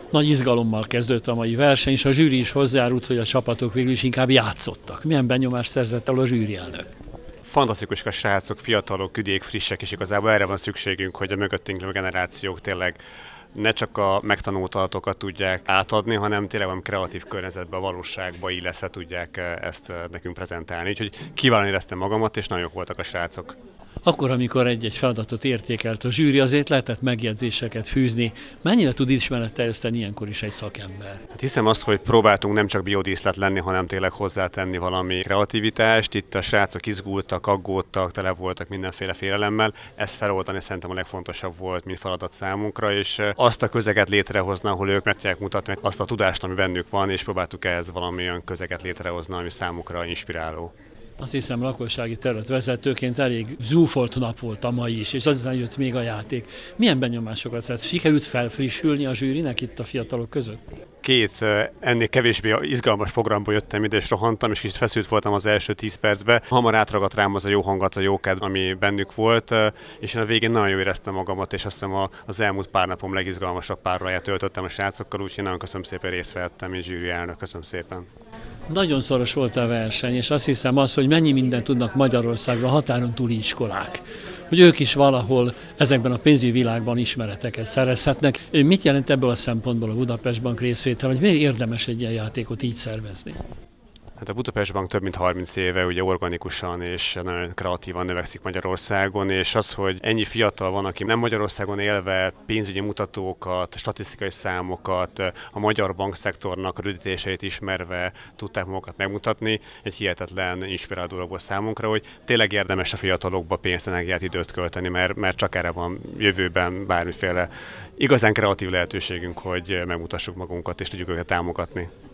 Nagy izgalommal kezdődött a mai verseny, és a zsűri is hozzájárult, hogy a csapatok végül is inkább játszottak. Milyen benyomást szerzett el a zsűri elnök? Fantasztikus a srácok, fiatalok, ügyék, frissek, és igazából erre van szükségünk, hogy a mögöttünk lévő generációk tényleg ne csak a megtanult adatokat tudják átadni, hanem tényleg valami kreatív környezetbe, a valóságba illeszve tudják ezt nekünk prezentálni. Úgyhogy kiválóan éreztem magamat, és nagyon jók voltak a srácok. Akkor, amikor egy-egy feladatot értékelt a zsűri, azért lehetett megjegyzéseket fűzni. Mennyire tud ismeretterjeszteni ilyenkor is egy szakember? Hát hiszem azt, hogy próbáltunk nem csak biodíszlet lenni, hanem tényleg hozzátenni valami kreativitást. Itt a srácok izgultak, aggódtak, tele voltak mindenféle félelemmel. Ezt feloldani szerintem a legfontosabb volt, mint feladat számunkra, és azt a közeget létrehozni, ahol ők meg tudják mutatni azt a tudást, ami bennük van, és próbáltuk ehhez valami olyan közeget létrehozni, ami számukra inspiráló. Azt hiszem, lakossági területvezetőként elég zsúfolt nap volt a mai is, és azután jött még a játék. Milyen benyomásokat szert? Sikerült felfrissülni a zsűrinek itt a fiatalok között? Két ennél kevésbé izgalmas programból jöttem ide, és rohantam, és kicsit feszült voltam az első 10 percben. Hamar átragadt rám az a jó hangat, a jó kedv, ami bennük volt, és én a végén nagyon jól éreztem magamat, és azt hiszem az elmúlt pár napom legizgalmasabb páróját töltöttem a srácokkal, úgyhogy nagyon köszönöm szépen, részt vettem, és zsűri elnök, köszönöm szépen. Nagyon szoros volt a verseny, és azt hiszem az, hogy mennyi mindent tudnak Magyarországra határon túli iskolák. Hogy ők is valahol ezekben a pénzügyi világban ismereteket szerezhetnek. Mit jelent ebből a szempontból a Budapest Bank részvétel, hogy miért érdemes egy ilyen játékot így szervezni? Hát a Budapest Bank több mint 30 éve ugye organikusan és nagyon kreatívan növekszik Magyarországon, és az, hogy ennyi fiatal van, aki nem Magyarországon élve pénzügyi mutatókat, statisztikai számokat, a magyar bankszektornak rövidítéseit ismerve tudták magukat megmutatni, egy hihetetlen inspiráló dolog volt számunkra, hogy tényleg érdemes a fiatalokba pénzt, energiát, időt költeni, mert csak erre van jövőben bármiféle igazán kreatív lehetőségünk, hogy megmutassuk magunkat és tudjuk őket támogatni.